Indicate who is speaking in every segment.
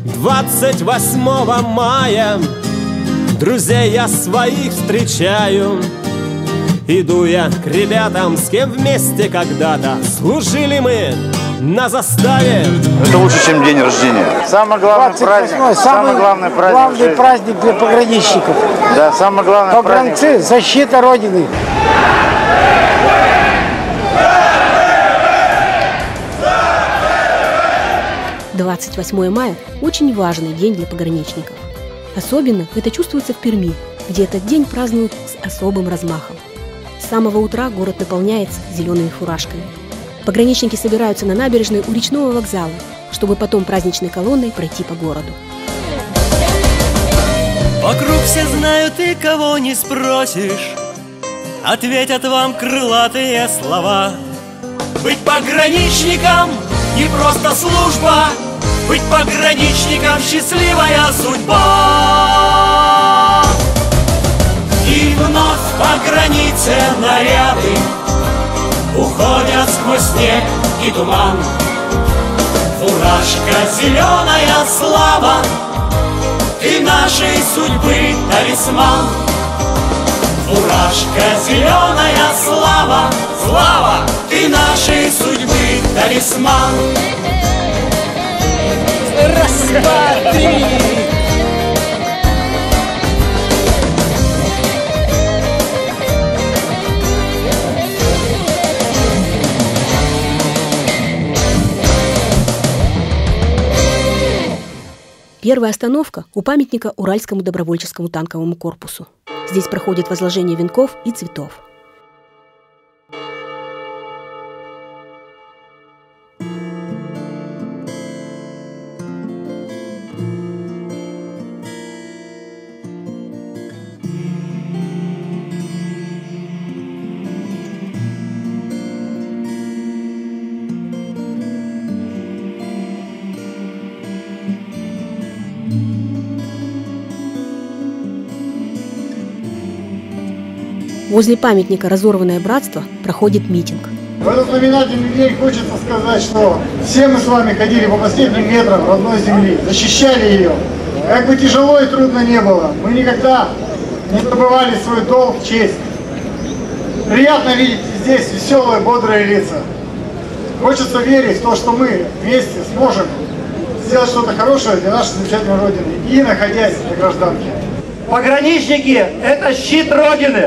Speaker 1: 28 мая друзей я своих встречаю. Иду я к ребятам, с кем вместе когда-то служили мы на заставе.
Speaker 2: Это лучше, чем день рождения. Самый главный праздник. Самый главный
Speaker 3: праздник для пограничников.
Speaker 2: Да, самый главный праздник.
Speaker 3: Погранцы, защита Родины.
Speaker 4: — 28 мая – очень важный день для пограничников. Особенно это чувствуется в Перми, где этот день празднуют с особым размахом. С самого утра город наполняется зелеными фуражками. Пограничники собираются на набережной у речного вокзала, чтобы потом праздничной колонной пройти по городу.
Speaker 5: Вокруг все знают, и кого не спросишь, ответят вам крылатые слова. Быть пограничником не просто служба, быть пограничником счастливая судьба. И вновь по границе наряды уходят сквозь снег и туман. Фуражка зеленая слава, ты нашей судьбы талисман. Фуражка зеленая слава, слава, ты нашей судьбы талисман. Раз, два, три.
Speaker 4: Первая остановка у памятника Уральскому добровольческому танковому корпусу. Здесь проходит возложение венков и цветов. Возле памятника «Разорванное братство» проходит митинг.
Speaker 6: В этот знаменательный день хочется сказать, что все мы с вами ходили по последним метрам родной земли, защищали ее. Как бы тяжело и трудно не было, мы никогда не забывали свой долг, честь. Приятно видеть здесь веселые, бодрые лица. Хочется верить в то, что мы вместе сможем сделать что-то хорошее для нашей замечательной Родины и находясь на гражданке.
Speaker 7: Пограничники – это щит Родины.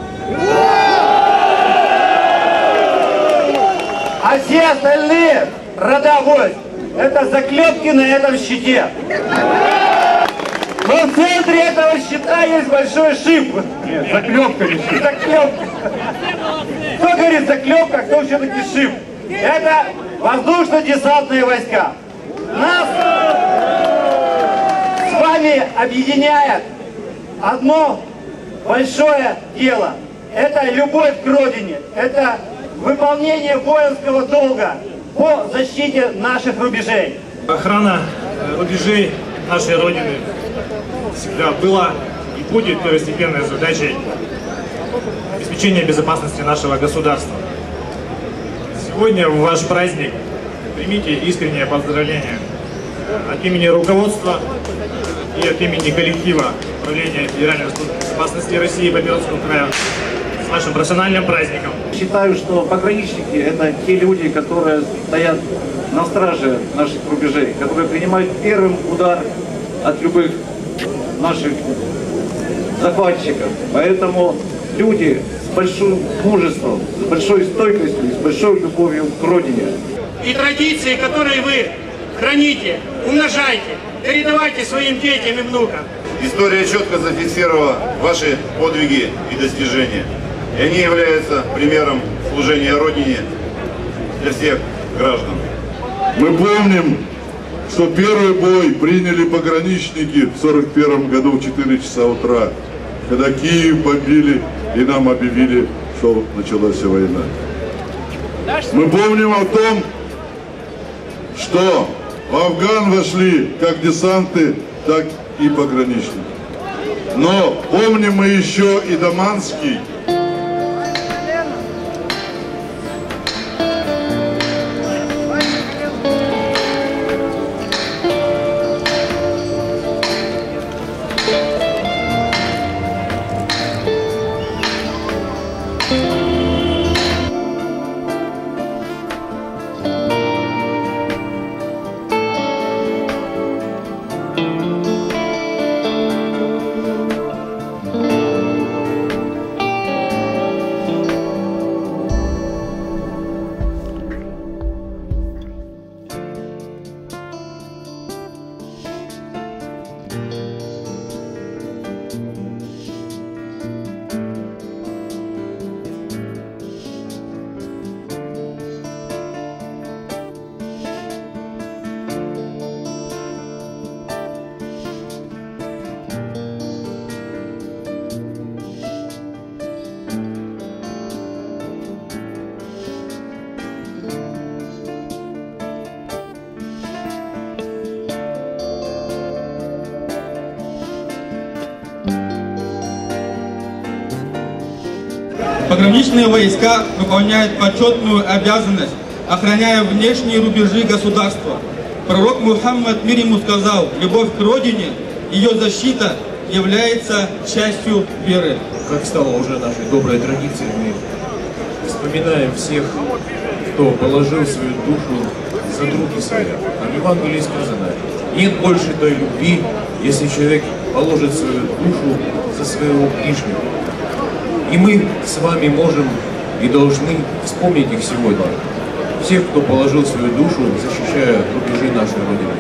Speaker 7: А все остальные рода войск – это заклепки на этом щите. Но в центре этого щита есть большой шип. Нет, заклепка не шип. Заклепка. Кто говорит заклепка, кто все-таки шип? Это воздушно-десантные войска. Нас с вами объединяет одно большое дело. Это любовь к Родине, это выполнение воинского долга по защите наших рубежей.
Speaker 8: Охрана рубежей нашей Родины всегда была и будет первостепенной задачей обеспечения безопасности нашего государства. Сегодня в ваш праздник примите искреннее поздравление от имени руководства и от имени коллектива Управления Федеральной службы безопасности России по Пермскому краю с нашим профессиональным праздником.
Speaker 7: Считаю, что пограничники – это те люди, которые стоят на страже наших рубежей, которые принимают первым удар от любых наших захватчиков. Поэтому люди с большим мужеством, с большой стойкостью, с большой любовью к Родине.
Speaker 9: И традиции, которые вы храните, умножайте, передавайте своим детям и внукам.
Speaker 2: История четко зафиксировала ваши подвиги и достижения. И они являются примером служения Родине для всех граждан.
Speaker 10: Мы помним, что первый бой приняли пограничники в 1941 году в 4 часа утра, когда Киев бомбили и нам объявили, что началась война. Мы помним о том, что в Афган вошли как десанты, так и пограничники. Но помним мы еще и Даманский.
Speaker 11: Пограничные войска выполняют почетную обязанность, охраняя внешние рубежи государства. Пророк Мухаммад, мир ему, сказал: любовь к родине, ее защита является частью веры.
Speaker 12: Как стало уже нашей доброй традицией, мы вспоминаем всех, кто положил свою душу за други свои. А в Евангелии сказано: нет больше той любви, если человек положит свою душу за своего ближнего. И мы с вами можем и должны вспомнить их сегодня. Всех, кто положил свою душу, защищая рубежи нашей Родины.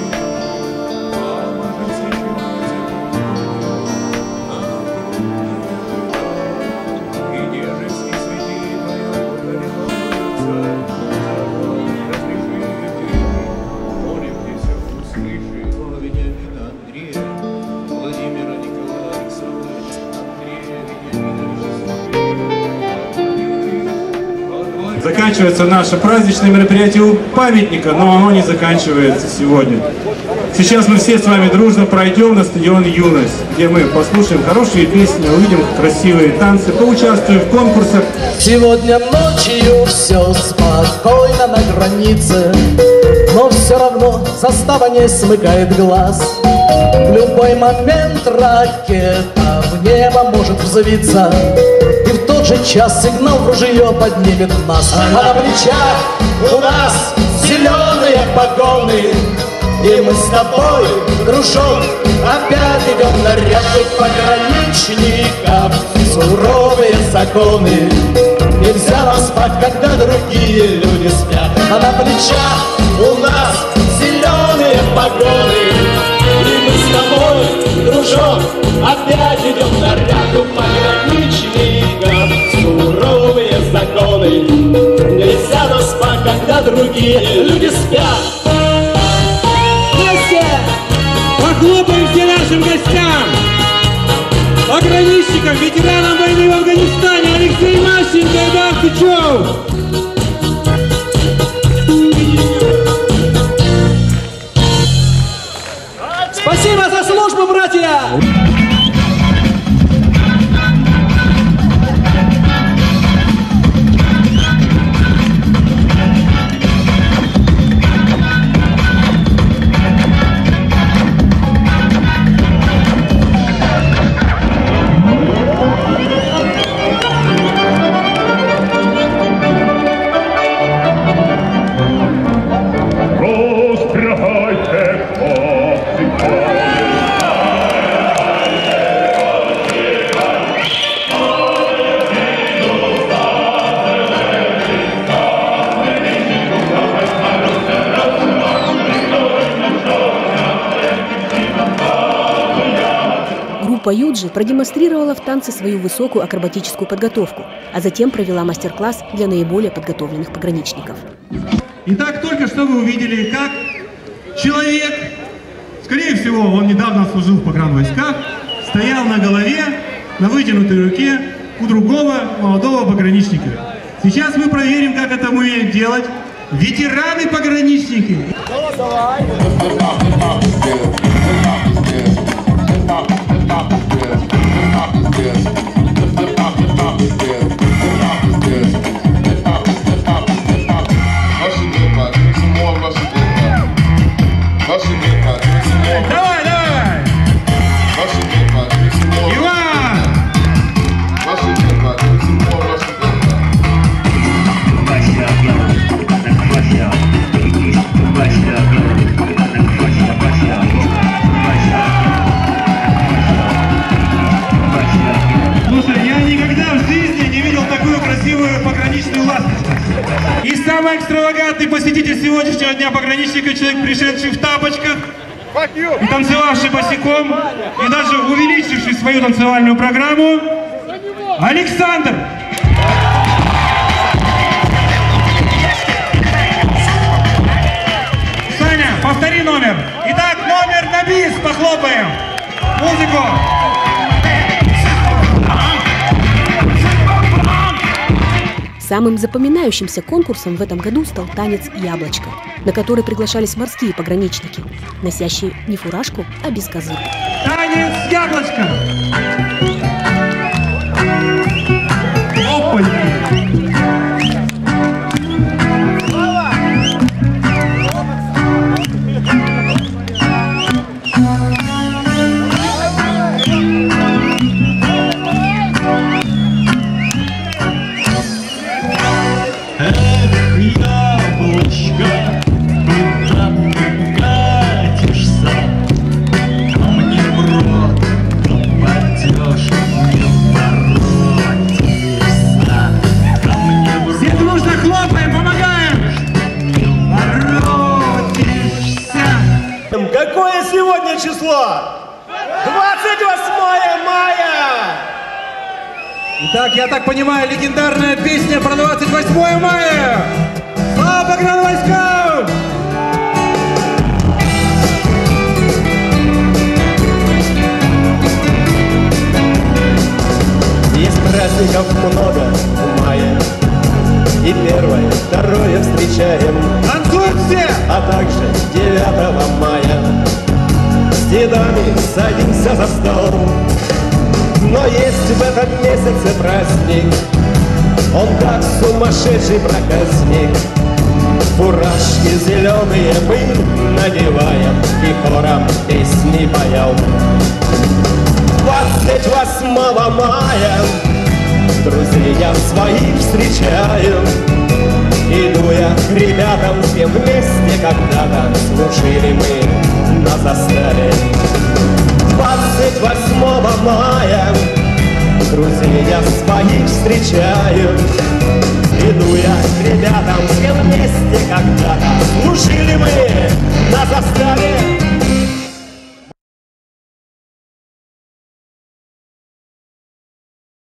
Speaker 13: Заканчивается наше праздничное мероприятие у памятника, но оно не заканчивается сегодня. Сейчас мы все с вами дружно пройдем на стадион «Юность», где мы послушаем хорошие песни, увидим красивые танцы, поучаствуем в конкурсах.
Speaker 5: Сегодня ночью все спокойно на границе, но все равно застава не смыкает глаз. В любой момент ракета в небо может взвиться, и в тот же час сигнал в ружье поднимет нас. А на плечах у нас зеленые погоны, и мы с тобой, дружок, опять идем на ряд пограничников. Суровые законы, нельзя нам спать, когда другие люди спят. А на плечах у нас зеленые погоны, и мы с тобой, дружок, опять идем на ряд пограничников. Суровые законы, нельзя нам спать, когда другие люди спят.
Speaker 14: Похлопаем все нашим гостям, пограничникам, ветеранам войны в Афганистане, Алексей Мащенко и Эдуард Сычев.
Speaker 5: Спасибо за службу, братья!
Speaker 4: Группа Юджи продемонстрировала в танце свою высокую акробатическую подготовку, а затем провела мастер-класс для наиболее подготовленных пограничников.
Speaker 15: Итак, только что вы увидели, как человек, скорее всего, он недавно служил в погранвойсках, стоял на голове, на вытянутой руке у другого молодого пограничника. Сейчас мы проверим, как это умеют делать ветераны-пограничники. Давай, давай! Иван! Слушай, я никогда в жизни не видел такую красивую пограничную ласточку. И самый экстравагантный посетитель сегодняшнего дня пограничника, человек, пришедший в тапочках, и танцевавший босиком, и даже увеличивший свою танцевальную программу, Александр. Саня, повтори номер. Итак, номер на бис, похлопаем. Музыку.
Speaker 4: Самым запоминающимся конкурсом в этом году стал танец «Яблочко», на который приглашались морские пограничники, носящие не фуражку, а бескозырку.
Speaker 15: Танец «Яблочко». Опаньки.
Speaker 1: Какое сегодня число? 28 мая!
Speaker 16: Итак, я так понимаю, легендарная песня про 28 мая! Слава погранвойскам!
Speaker 1: Есть праздников много в мае, и первое, второе встречаем.
Speaker 16: Танцуют все!
Speaker 1: А также 9 мая с дедами садимся за стол. Но есть в этом месяце праздник, он как сумасшедший проказник. Фуражки зеленые мы надеваем и хором песни поем. 28 мая друзья своих встречаю. Иду я к ребятам, с кем вместе когда-то служили мы на заставе. 28 мая друзья своих встречаю. Иду я к ребятам, с кем вместе когда-то служили мы на заставе.